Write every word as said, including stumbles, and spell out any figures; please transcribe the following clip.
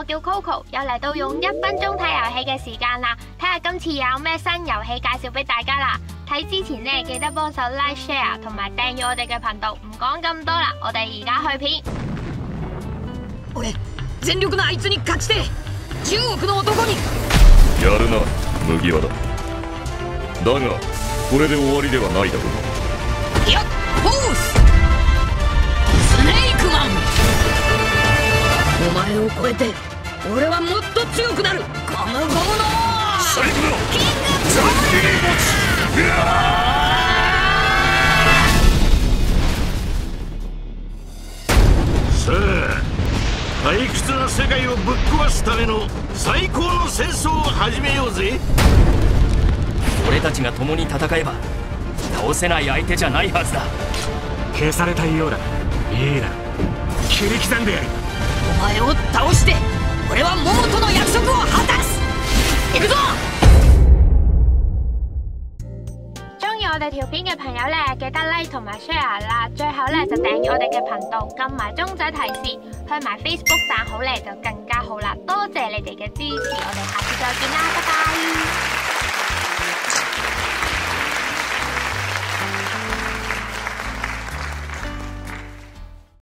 叫 Coco， 又嚟到用一分鐘睇遊戲嘅時間啦，睇下今次有咩新遊戲介紹俾大家啦。睇之前呢，記得幫手 like share 同埋訂閱我哋嘅頻道。唔講咁多啦，我哋而家去片。 俺全力のあいつに勝ちてじゅうおくの男に。 やるな麦わだ。だがこれで終わりではないだろう。 いやフォーススネークマン、お前を超えて俺はもっと強くなる。ゴムゴムの最後だキングジョーさあ退屈な世界をぶっ壊すための最高の戦争を始めようぜ。 俺たちが共に戦えば倒せない相手じゃないはずだ。 消されたいようだ。いいな、切り刻んでやる。 お前を倒して俺は桃との約束を果たす。行くぞ！ 中意我哋條片嘅朋友咧，記得 like 同埋 share 啦。最後咧就訂閱我哋嘅頻道，撳埋鐘仔提示，去埋 Facebook 讚好咧就更加好啦。多謝你哋嘅支持，我哋下次再見啦，拜拜。